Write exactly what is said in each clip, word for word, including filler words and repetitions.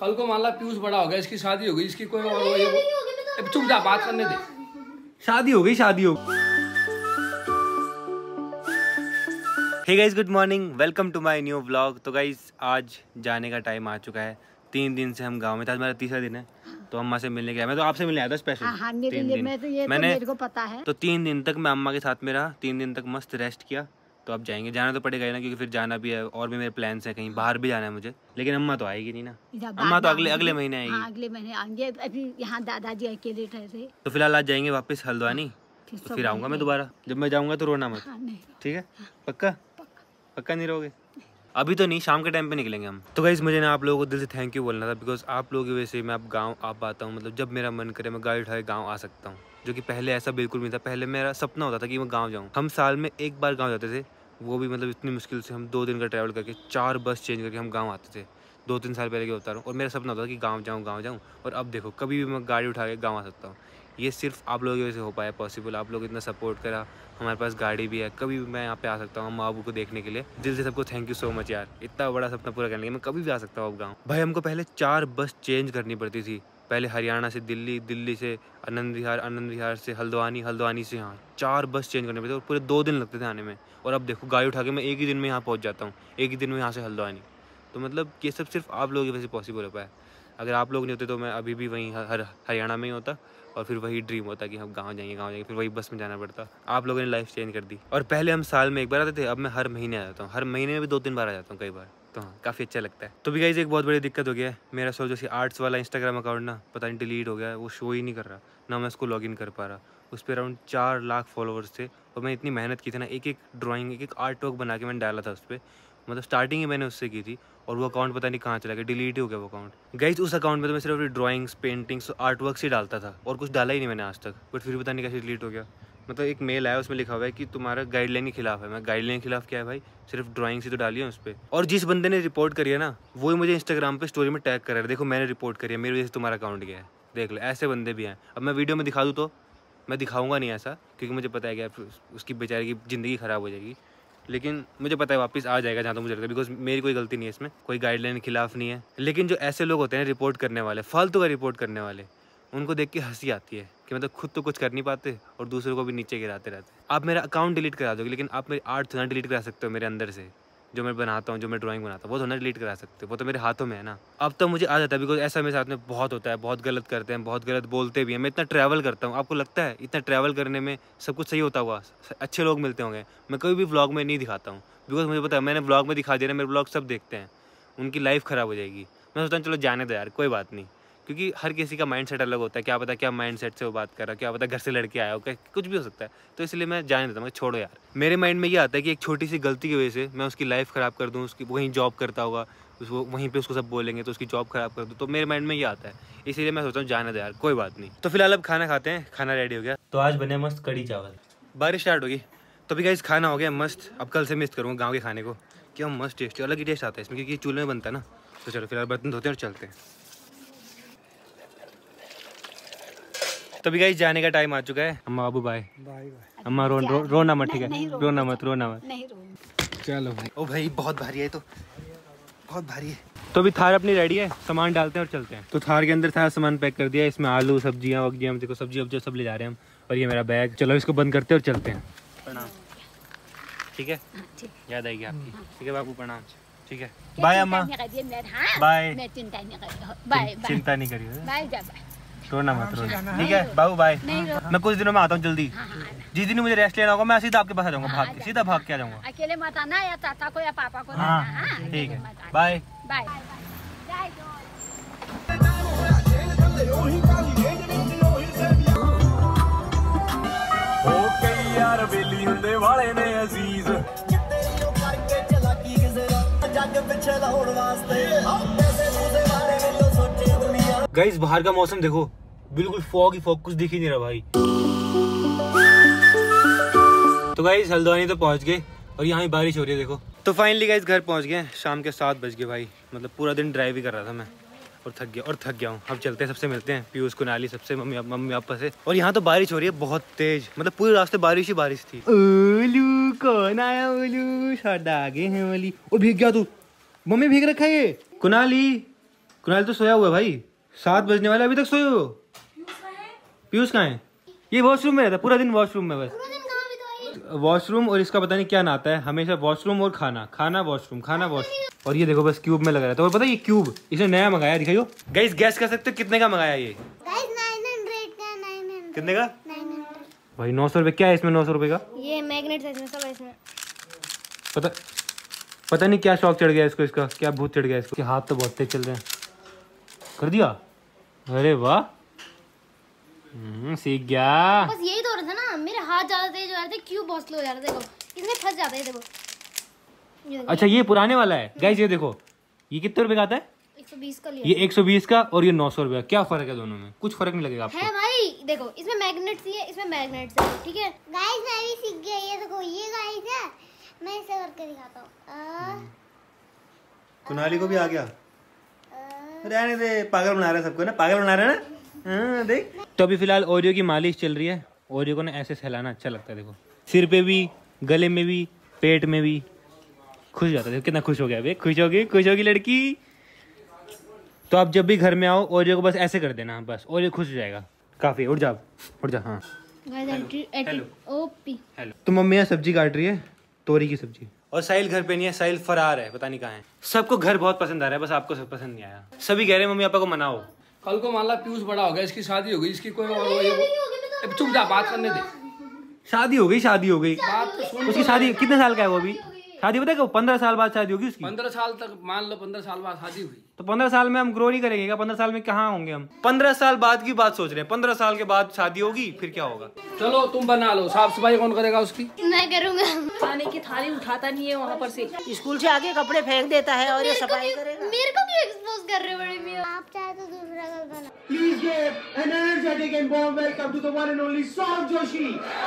कल को मान ला पीयूष बड़ा हो गया, इसकी शादी हो गई, इसकी कोई और चुप जा, बात करने दे। शादी हो गई, शादी हो गई। Hey guys, good morning, welcome to my new vlog. तो गाइस आज जाने का टाइम आ चुका है। तीन दिन से हम गांव में था, आज मेरा तीसरा दिन है, तो अम्मा से मिलने गया। मैं तो आपसे मिलने आया था स्पेशल। हाँ, हाँ, मेरे लिए मैं तो ये मैंने तो मेरे को पता है। तो तीन दिन तक मैं अम्मा के साथ में रहा, तीन दिन तक मस्त रेस्ट किया। तो अब जाएंगे, जाना तो पड़ेगा ही ना, क्योंकि फिर जाना भी है और भी मेरे प्लान्स हैं, कहीं बाहर भी जाना है मुझे। लेकिन अम्मा तो आएगी नहीं ना, अम्मा तो अगले अगले महीने आएगी। हाँ, अगले महीने आएंगे। अभी यहाँ दादाजी अकेले ठहरे, तो फिलहाल आज जाएंगे वापस हल्द्वानी, तो फिर आऊँगा मैं दोबारा। जब मैं जाऊँगा तो रोना मत, ठीक है? पक्का पक्का नहीं रहोगे? अभी तो नहीं, शाम के टाइम पे निकलेंगे हम। तो गाइस मुझे ना आप लोगों को दिल से थैंक यू बोलना था, बिकॉज आप लोगों की वजह से मैं अब गांव आ पाता हूँ। मतलब जब मेरा मन करे मैं गाड़ी उठाए गांव आ सकता हूँ, जो कि पहले ऐसा बिल्कुल नहीं था। पहले मेरा सपना होता था कि मैं गांव जाऊँ। हम साल में एक बार गांव जाते थे, वो भी मतलब इतनी मुश्किल से हम दो दिन का ट्रैवल करके चार बस चेंज करके हम गाँव आते थे। दो तीन साल पहले के बता रहा हूँ। और मेरा सपना होता था कि गाँव जाऊँ गाँव जाऊँ और अब देखो कभी भी मैं गाड़ी उठा के गाँव आ सकता हूँ। ये सिर्फ आप लोगों की वजह से हो पाया पॉसिबल। आप लोग इतना सपोर्ट करा, हमारे पास गाड़ी भी है, कभी भी मैं यहाँ पे आ सकता हूँ माँ बाबू को देखने के लिए। दिल से सबको थैंक यू सो मच यार, इतना बड़ा सपना पूरा करने के लिए मैं कभी भी आ सकता हूँ अब गाँव। भाई हमको पहले चार बस चेंज करनी पड़ती थी। पहले हरियाणा से दिल्ली, दिल्ली से आनंद विहार, आनंद विहार से हल्द्वानी, हल्द्वानी से यहाँ, चार बस चेंज करने पड़ते और पूरे दो दिन लगते थे आने में। और अब देखो गाड़ी उठा के मैं एक ही दिन में यहाँ पहुँच जाता हूँ, एक ही दिन में यहाँ से हल्द्वानी। तो मतलब ये सब सिर्फ आप लोगों की वजह से पॉसिबल हो पाया। अगर आप लोग नहीं होते तो मैं अभी भी वहीं हर हरियाणा में ही होता और फिर वही ड्रीम होता कि हम गांव जाएंगे गांव जाएंगे, फिर वही बस में जाना पड़ता। आप लोगों ने लाइफ चेंज कर दी। और पहले हम साल में एक बार आते थे, अब मैं हर महीने आ जाता हूँ, हर महीने में भी दो तीन बार आ जाता हूँ कई बार। तो हाँ, काफ़ी अच्छा लगता है। तो भी गाइस एक बहुत बड़ी दिक्कत हो गया है, मेरा सोचो जैसे आर्ट्स वाला इंस्टाग्राम अकाउंट ना पता नहीं डिलीट हो गया है, वो शो ही नहीं कर रहा, ना मैं उसको लॉगिन कर पा रहा। उस पर अराउंड चार लाख फॉलोअर्स थे और मैं इतनी मेहनत की थी ना, एक एक ड्राइंग, एक एक आर्ट वर्क बना के मैंने डाला था उस पर। मतलब स्टार्टिंग ही मैंने उससे की थी और वो अकाउंट पता नहीं कहाँ चला गया, डिलीट ही हो गया वो अकाउंट। गाइस उस अकाउंट में तो मैं सिर्फ ड्राइंग्स, पेंटिंग्स, आर्ट वर्क ही डालता था और कुछ डाला ही नहीं मैंने आज तक। बट फिर पता नहीं कैसे डिलीट हो गया। मतलब एक मेल आया, उसमें लिखा हुआ है कि तुम्हारा गाइडलाइन के खिलाफ है। मैं गाइडलाइन के खिलाफ क्या है भाई, सिर्फ ड्राइंग्स ही तो डाली है उस पर। और जिस बंदे ने रिपोर्ट करी है ना, वो मुझे इंस्टाग्राम पे स्टोरी में टैग कर रहा है, देखो मैंने रिपोर्ट करी है, मेरी वजह से तुम्हारा अकाउंट गया है, देख लो। ऐसे बंदे भी हैं। अब मैं वीडियो में दिखा दूँ तो मैं दिखाऊंगा नहीं ऐसा, क्योंकि मुझे पता है कि उसकी बेचारे की ज़िंदगी ख़राब हो जाएगी। लेकिन मुझे पता है वापस आ जाएगा जहाँ तो मुझे लगता है, बिकॉज मेरी कोई गलती नहीं है इसमें, कोई गाइडलाइन के खिलाफ नहीं है। लेकिन जो ऐसे लोग होते हैं रिपोर्ट करने वाले, फालतू का रिपोर्ट करने वाले, उनको देख के हंसी आती है कि मतलब खुद तो कुछ कर नहीं पाते और दूसरों को भी नीचे गिराते रहते। आप मेरा अकाउंट डिलीट करा दोगे, लेकिन आप मेरी आर्ट थोड़ा डिलीट करा सकते हो मेरे अंदर से। जो मैं बनाता हूँ, जो मैं ड्राइंग बनाता हूँ, वो थोड़ा डिलीट करा सकते हो, वो तो मेरे हाथों में है ना। अब तो मुझे आ जाता है, बिकॉज ऐसा मेरे साथ में बहुत होता है, बहुत गलत करते हैं, बहुत गलत बोलते भी हैं। मैं इतना ट्रैवल करता हूँ, आपको लगता है इतना ट्रैवल करने में सब कुछ सही होता हुआ, अच्छे लोग मिलते होंगे? मैं कभी भी व्लॉग में नहीं दिखाता हूँ, बिकॉज मुझे पता है मैंने व्लॉग में दिखा दिया ना, मेरे व्लॉग सब देखते हैं, उनकी लाइफ ख़राब हो जाएगी। मैं सोचता हूँ चलो जाने दो यार, कोई बात नहीं, क्योंकि हर किसी का माइंडसेट अलग होता है। क्या पता क्या माइंडसेट से वो बात कर रहा है, क्या पता घर से लड़के आया हो, क्या कुछ भी हो सकता है। तो इसलिए मैं जाने देता हूँ, छोड़ो यार। मेरे माइंड में ये आता है कि एक छोटी सी गलती की वजह से मैं उसकी लाइफ ख़राब कर दूँ, उसकी वहीं जॉब करता होगा, उसको वहीं पे उसको सब बोलेंगे तो उसकी जॉब ख़राब कर दूँ, तो मेरे माइंड में ये आता है। इसीलिए मैं सोचता हूँ जाने दो यार, कोई बात नहीं। तो फिलहाल अब खाना खाते हैं, खाना रेडी हो गया। तो आज बने मस्त कड़ी चावल, बारिश स्टार्ट होगी तो भी गाइस खाना हो गया मस्त। अब कल से मिस करूँगा गाँव के खाने को, क्या मस्त टेस्ट, अलग ही टेस्ट आता है इसमें, क्योंकि चूल्हे में बनता है ना। तो चलो फिलहाल बर्तन धोते हैं और चलते हैं। तो भी गाइस जाने का टाइम आ चुका है। अम्मा बाबू बाय बाय। अम्मा रो रो रोना मत, ठीक है? रोना मत, रोना मत। चलो भाई। ओ भाई बहुत भारी है, तो बहुत भारी है। तो अभी थार अपनी रेडी है, सामान डालते हैं और चलते हैं। तो थार के अंदर सारा सामान पैक कर दिया, इसमें आलू, सब्जियां वब्जियां, देखो सब्जी वब्जी सब ले जा रहे हैं हम। और ये मेरा बैग, चलो इसको बंद करते हैं और चलते हैं। प्रणाम, ठीक है? याद आएगी आपकी, ठीक है बाबू? प्रणाम, ठीक है? बाय अम्मा, बाय। चिंता नहीं करिए, रोना मत, रोना, ठीक है बाबू? बाय। मैं कुछ दिनों में आता हूँ जल्दी। जिस दिन मुझे रेस्ट लेना होगा मैं सीधा आपके पास आ जाऊंगा, भाग के, सीधा भाग के आ जाऊंगा। अकेले मत आना, या चाचा को या पापा को। हाँ ठीक है, बाय बाय। यार बेली हुंदे वाले ने अजीज करके चला की किसे जग पिछे लाउण वास्ते पैसे मुझे मारे लो सोचे दुनिया। गाइस बाहर का मौसम देखो, बिल्कुल फॉग ही फॉग, कुछ दिख ही नहीं रहा भाई। तो गाइस हल्द्वानी तो पहुंच गए और यहाँ बारिश हो रही है देखो। तो फाइनली गाइस घर पहुंच गए, शाम के सात बज गए भाई। मतलब पूरा दिन ड्राइव ही कर रहा था मैं और थक गया और थक गया हूँ। अब चलते हैं, सबसे मिलते हैं, पीयूष कुनाली सबसे, मम्मी मम्मी पापा से। और यहाँ तो बारिश हो रही है बहुत तेज, मतलब पूरे रास्ते बारिश ही बारिश थी। ओलू कौन आया, ओलू सादा आगे हैं वाली। और भीग गया तू, मम्मी भीग रखा है ये। कुनाली कुणाल तो सोया हुआ है भाई, सात बजने वाले अभी तक सोए हो। पीयूष कहाँ है? ये वॉशरूम में रहता है पूरा दिन, वॉशरूम में बस। वॉशरूम और इसका पता नहीं क्या नाता है, हमेशा वॉशरूम और खाना, खाना वॉशरूम, खाना वॉशरूम। और ये देखो बस क्यूब में लगा रहता है। और पता है ये क्यूब इसने नया मंगाया, दिखाइयो गाइस, गैस कर सकते हो कितने का मंगाया ये? कितने का भाई? नौ सौ रुपए। क्या है इसमें नौ सौ रुपए का? ये मैग्नेट है इसमें, सब है इसमें। पता पता नहीं क्या शौक चढ़ गया इसको, इसका क्या भूत चढ़ गया इसको। हाथ तो बहुत तेज चल रहे हैं। कर दिया, अरे वाह, सीख गया। बस यही तो हो रहा था ना, मेरे हाथ ज्यादा तेज हो रहे थे, क्यों बहुत स्लो हो जा रहा था। देखो इसमें फंस जाता है, देखो। अच्छा ये पुराने वाला है गाइस, ये देखो ये कितने रुपए का आता है? एक सौ बीस का लिया। ये एक सौ बीस का और ये नौ सौ रुपए का, क्या फर्क है दोनों में? कुछ फर्क नहीं लगेगा आपको। है भाई, देखो इसमें मैग्नेट्स ही है, इसमें मैग्नेट्स है, ठीक है गाइस। मैं भी सीख गया, ये देखो ये गाइस है, मैं इसे करके दिखाता हूँ। कुनाली को भी आ गया, रहने दे, पागल बना रहे हैं सबको ना, पागल बना रहे हैं ना। हाँ, देख। तो अभी फिलहाल ओरियो की मालिश चल रही है। ओरियो को ना ऐसे सहलाना अच्छा लगता है, देखो सिर पे भी, गले में भी, पेट में भी। खुश जाता है, कितना खुश हो गया अभी, खुश होगी, खुश होगी लड़की। तो आप जब भी घर में आओ ओरियो को बस ऐसे कर देना, बस ओरियो खुश हो जाएगा काफी। उठ जा, उठ जा। हाँ हेलो ओपी। हेलो। तो मम्मी यहाँ सब्जी काट रही है, तोरी की सब्जी। और साहिल घर पे नहीं है, साहिल फरार है, पता नहीं कहाँ है। सबको घर बहुत पसंद आ रहा है, बस आपको सब पसंद नहीं आया। सभी कह रहे हैं मम्मी पापा को मनाओ। कल को मान ला पीयूष बड़ा हो गया, इसकी शादी हो गई, इसकी कोई और वो चुप जा, बात करने दे। शादी हो गई, शादी हो गई। बात तो सुन। उसकी शादी कितने साल का है वो अभी? शादी पता है पंद्रह साल बाद शादी होगी उसकी। पंद्रह साल तक मान लो, पंद्रह साल बाद शादी हुई तो पंद्रह साल में हम ग्रो नहीं करेंगे क्या? पंद्रह साल में कहाँ होंगे हम? पंद्रह साल बाद की बात सोच रहे हैं, पंद्रह साल के बाद शादी होगी, फिर क्या होगा? चलो तुम बना लो, साफ सफाई कौन करेगा उसकी? मैं करूँगा। खाने की थाली उठाता नहीं है वहाँ पर से, स्कूल से आगे कपड़े फेंक देता है और ये सफाई करेगा। मेरे को क्यों एक्सपोज कर रहे हो बड़े मियां? आप चाहे तो दूसरा घर बना। Please give an energetic and warm welcome to the one and only Saurabh Joshi.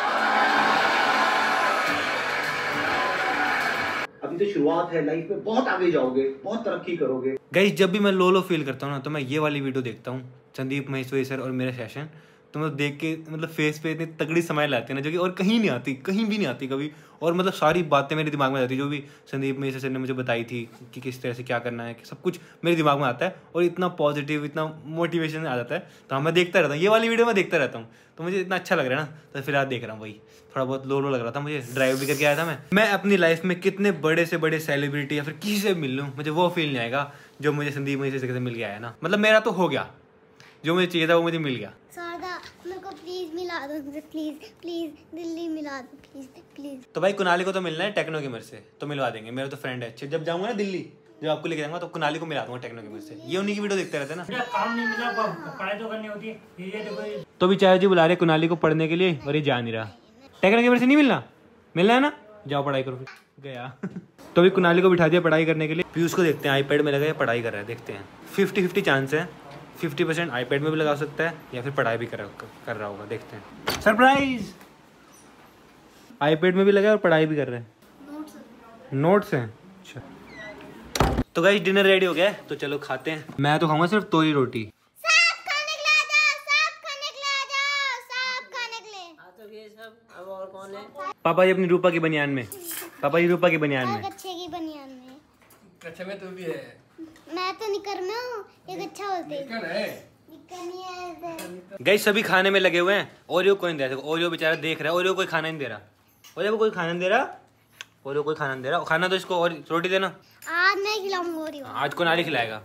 अभी तो शुरुआत है, लाइफ में बहुत आगे जाओगे, बहुत तरक्की करोगे। गाइस जब भी मैं लो लो फील करता हूँ ना, तो मैं ये वाली वीडियो देखता हूँ, संदीप महेश्वरी सर और मेरा सेशन। तो मैं देख के मतलब फेस पे इतनी तगड़ी स्माइल आती है ना, जो कि और कहीं नहीं आती, कहीं भी नहीं आती कभी। और मतलब सारी बातें मेरे दिमाग में आती, जो भी संदीप महेश्वरी सर ने मुझे बताई थी कि किस तरह से क्या करना है, सब कुछ मेरे दिमाग में आता है। और इतना पॉजिटिव, इतना मोटिवेशन आ जाता है। तो मैं देखता रहता हूँ, ये वाली वीडियो मैं देखता रहता हूँ, तो मुझे इतना अच्छा लग रहा है ना। तो फिलहाल देख रहा हूँ, वही थोड़ा बहुत लो लो लग रहा था मुझे। ड्राइव भी करके आया था मैं मैं अपनी लाइफ में कितने बड़े से बड़े सेलिब्रिटी या फिर किसी से मिल लूँ, मुझे वो फील नहीं आएगा जो मुझे संदीप महेश्वरी से मिल गया है ना। मतलब मेरा तो हो गया, जो मुझे चाहिए था वो मुझे मिल गया। सौदा मेरे को प्लीज मिला दो, प्लीज प्लीज दिल्ली मिला दो, प्लीज प्लीज। तो भाई कुनाली को तो मिलना है टेक्नो की मेरे से, तो मिलवा देंगे। मेरा तो फ्रेंड है अच्छे, जब जाऊंगा ना दिल्ली, जब आपको लेके जाऊंगा तो कुनाली को मिला दूंगा टेक्नो की मेरे से। ये उन्हीं की वीडियो देखते रहते हैं ना। काम नहीं मिला, पढ़ाई तो करनी होती है। ये देखो, तो भी चाहे जी बुला रहे कुनाली को पढ़ने के लिए, और ये जा नहीं रहा। टेक्नो की मेरे से नहीं मिलना, मिलना है ना, जाओ पढ़ाई करो। फिर गया। तो भी कुनाली को बिठा दिया पढ़ाई करने के लिए। पीयूष को देखते हैं, आईपैड में लगा पढ़ाई कर रहा है, देखते हैं। फिफ्टी फिफ्टी चांस है, फिफ्टी परसेंट आईपैड में भी लगा सकता है या फिर पढ़ाई भी कर कर रहा होगा, देखते हैं। सरप्राइज, आईपैड में भी लगा और पढ़ाई भी कर रहे हैं। नोट्स हैं, अच्छा। तो गाइस डिनर रेडी हो गया है, तो चलो खाते हैं। मैं तो खाऊंगा सिर्फ तोरी रोटी। सब खाने के लिए आ जाओ, सब खाने के लिए आ जाओ, सब खाने के लिए। हाँ तो ये सब अब और कौन है? पापा जी अपनी रूपा की बनियान में, पापा जी रूपा की बनियान में। अच्छे की बनियान में। अच्छा में तो भी है, मैं तो निकर में हूँ, एक अच्छा बोलते निकर है, निकर नहीं है। गाइस सभी खाने में लगे हुए हैं। ओरियो कोई नहीं दे रहा, ओरियो बेचारा देख रहा है, ओरियो कोई खाना नहीं दे रहा, ओरियो को कोई खाना नहीं दे रहा, ओरियो कोई खाना नहीं दे रहा। खाना तो इसको और रोटी देना। आज मैं खिलाऊंगा ओरियो। आज को नाली खिलाएगा।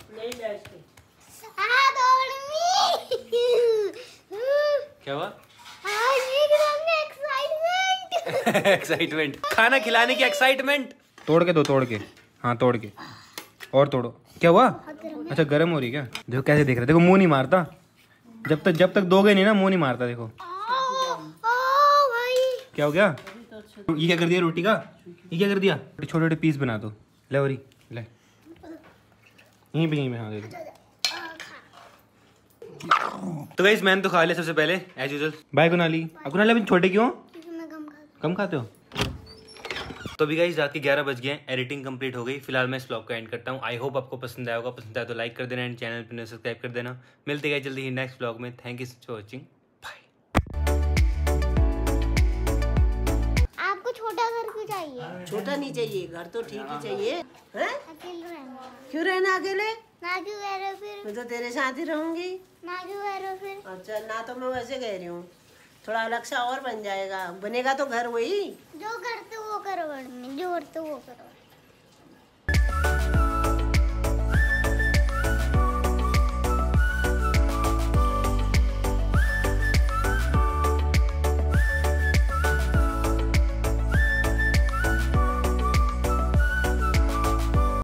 आज क्या हुआ? आज ये खिलाऊंगा, एक्साइटमेंट। एक्साइटमेंट, खाना खिलाने की एक्साइटमेंट। तोड़ के दो, तोड़ के, हाँ तोड़ के, और तोड़ो। क्या हुआ? अच्छा गर्म हो रही क्या? देखो कैसे देख रहे, देखो मुंह नहीं मारता, जब तक जब तक दोगे नहीं ना मुंह नहीं मारता। देखो ओ, ओ भाई क्या हो गया? ये क्या कर दिया रोटी का? ये क्या कर दिया? छोटे छोटे पीस बना दो। ले और ले, यहीं पे, यहीं पे, हाँ दे दो। तो गाइस मैंने तो खा लिया सबसे पहले एज यूजुअल। बाय कुनाली। अब कुनाली अभी छोटे क्यों? मैं कम खाता कम खाते हो? तो अभी गाइस रात के ग्यारह बज गए हैं, एडिटिंग कंप्लीट हो गई। फिलहाल मैं इस ब्लॉग को एंड करता हूँ। आई होप आपको पसंद आया होगा, पसंद आया तो लाइक कर देना एंड चैनल पर सब्सक्राइब कर देना। मिलते गए जल्दी ही नेक्स्ट ब्लॉग में। Thank you for watching, bye. आपको छोटा घर क्यों चाहिए? छोटा नहीं चाहिए, घर तो ठीक ही चाहिए। हैं? अकेले रहना। क्यों रहना अकेले? ना क्यों कह रहे हो फिर? मैं तो तेरे साथ ही रहूंगी। ना क्यों कह रहे हो फिर? अच्छा ना तो मैं वैसे कह रही हूँ, थोड़ा अलग सा और बन जाएगा, बनेगा तो घर वही। जो करते वो करो, जो करते वो करो।